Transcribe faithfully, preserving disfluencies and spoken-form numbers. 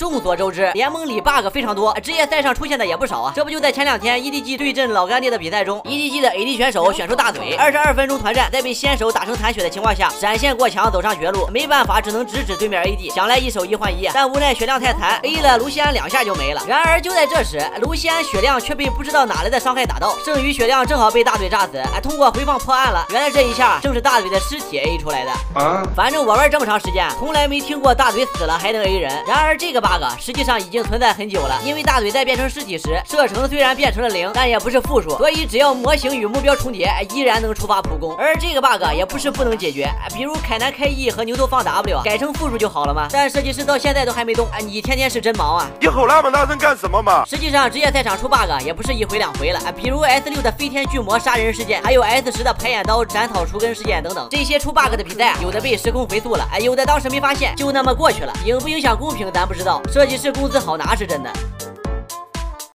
众所周知，联盟里 bug 非常多，职业赛上出现的也不少啊。这不就在前两天 E D G 对阵老干爹的比赛中 ，E D G 的 A D 选手选出大嘴，二十二分钟团战，在被先手打成残血的情况下，闪现过墙走上绝路，没办法，只能直指对面 A D， 想来一手一换一，但无奈血量太残 ，A 了卢锡安两下就没了。然而就在这时，卢锡安血量却被不知道哪来的伤害打到，剩余血量正好被大嘴炸死，哎，通过回放破案了。原来这一下正是大嘴的尸体 A 出来的。啊，反正我玩这么长时间，从来没听过大嘴死了还能 A 人。然而这个 bug 实际上已经存在很久了，因为大嘴在变成尸体时，射程虽然变成了零，但也不是负数，所以只要模型与目标重叠，依然能触发普攻。而这个 bug 也不是不能解决，比如凯南开 E 和牛头放 W 改成负数就好了吗？但设计师到现在都还没动，你天天是真忙啊！ 你吼那么大声干什么嘛？ 实际上职业赛场出 bug 也不是一回两回了，比如 S 六 的飞天巨魔杀人事件，还有 S 十 的排眼刀斩草除根事件等等。这些出 bug 的比赛，有的被时空回溯了，有的当时没发现，就那么过去了。影不影响公平咱不知道，设计师工资好拿是真的。